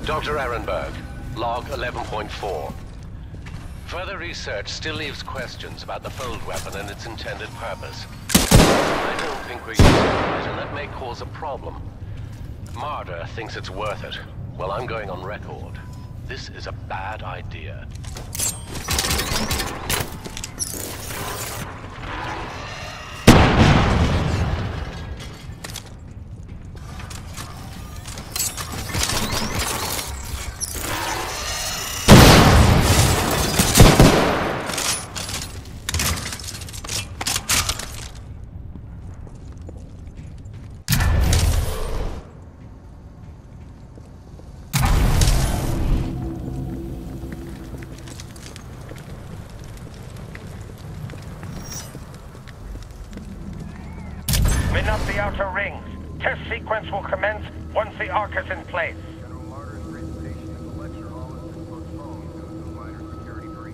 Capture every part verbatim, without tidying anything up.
Doctor Ehrenberg, log eleven point four. Further research still leaves questions about the fold weapon and its intended purpose. I don't think we're using it right, and that may cause a problem. Marder thinks it's worth it. Well, I'm going on record. This is a bad idea. Spin up the outer rings. Test sequence will commence once the arc is in place. General Marder's presentation in the lecture hall has been postponed due to a minor security breach.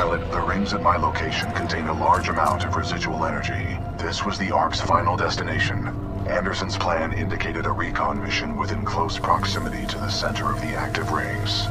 Pilot, the rings at my location contain a large amount of residual energy. This was the Ark's final destination. Anderson's plan indicated a recon mission within close proximity to the center of the active rings.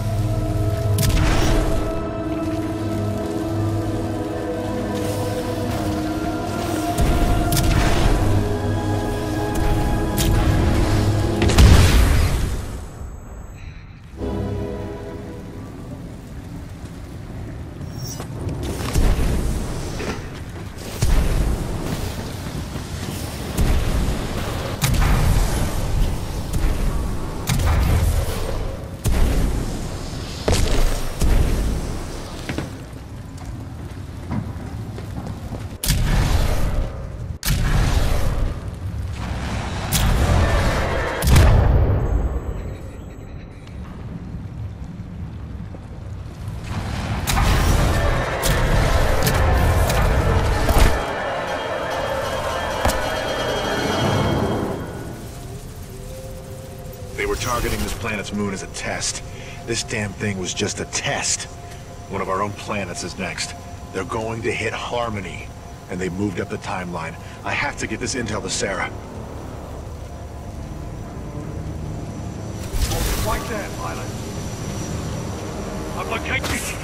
Targeting this planet's moon as a test. This damn thing was just a test. One of our own planets is next. They're going to hit Harmony, and they moved up the timeline. I have to get this intel to Sarah. Right there, pilot. I've located...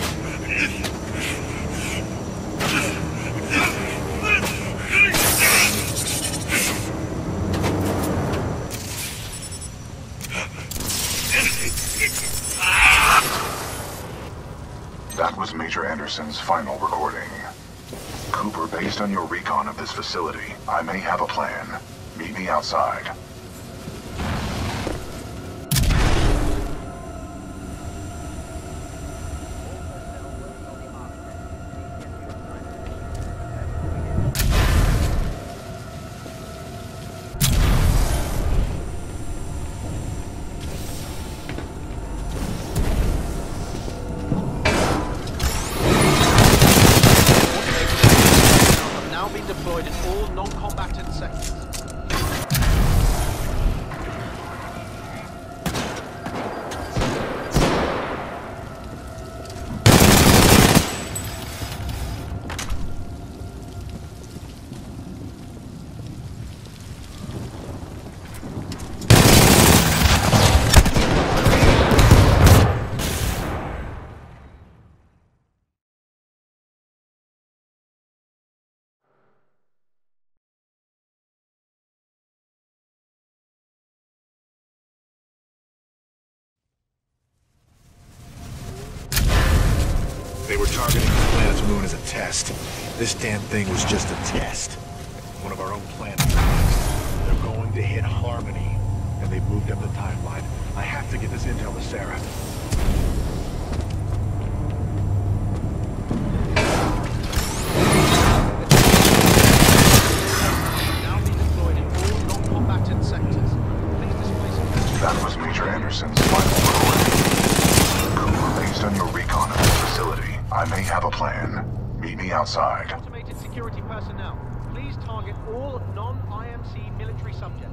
That was Major Anderson's final recording. Cooper, based on your recon of this facility, I may have a plan. Meet me outside. Deployed in all non-combatant sectors. They were targeting the planet's moon as a test. This damn thing was just a test. One of our own planets. They're going to hit Harmony, and they moved up the timeline. I have to get this intel to Sarah. Now be deployed in all non-combatant sectors. Please displace. That was Major Anderson's final recording. Cooper, based on your recon of this facility, I may have a plan. Meet me outside. Automated security personnel, please target all non-I M C military subjects.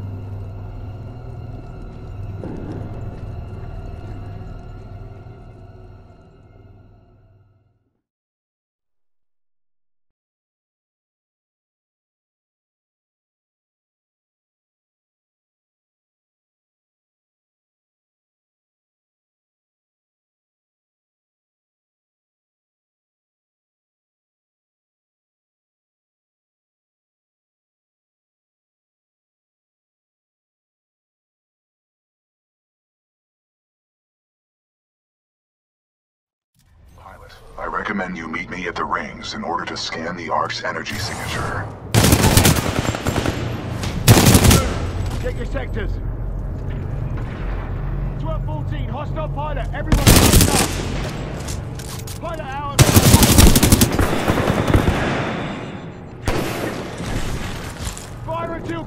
Pilot, I recommend you meet me at the rings in order to scan the Ark's energy signature. Check your sectors. twelve fourteen, hostile pilot. Everyone close up. Pilot out. Fire until...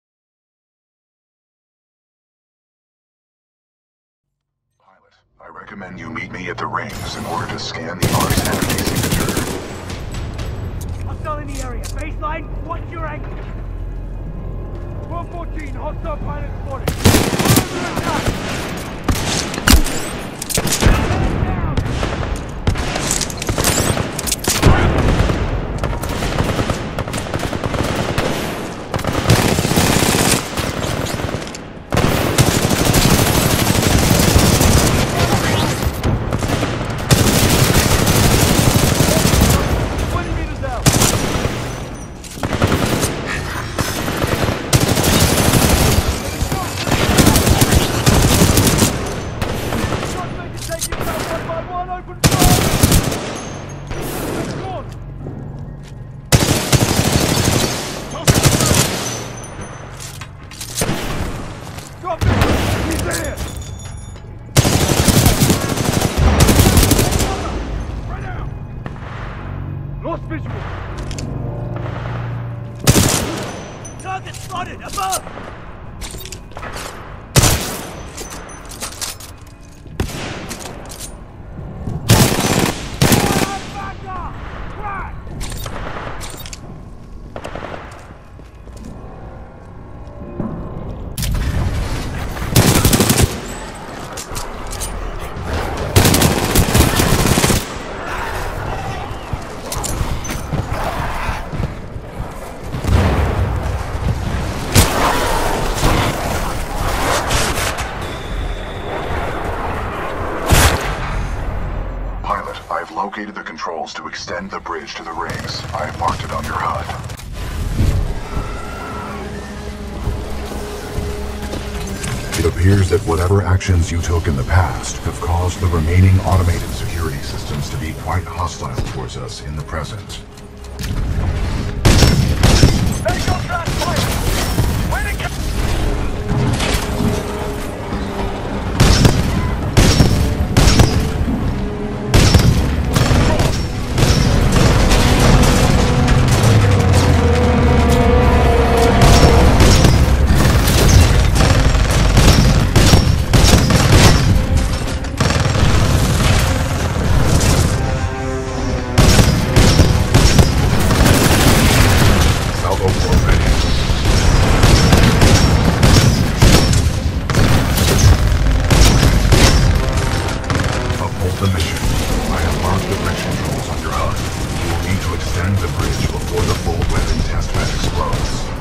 I recommend recommend you meet me at the rings in order to scan the Ark's energy signature. Hostile in the area. Baseline, what's your angle? one fourteen, hostile pilot spotted. Under attack! Lost visual! Target spotted! Above! Back up! Crack! I've located the controls to extend the bridge to the rings. I have marked it on your H U D. It appears that whatever actions you took in the past have caused the remaining automated security systems to be quite hostile towards us in the present. Let's go, Flash Point! Where to go? The mission. I have marked the bridge controls on your H U D. You will need to extend the bridge before the full weapon test bed explodes.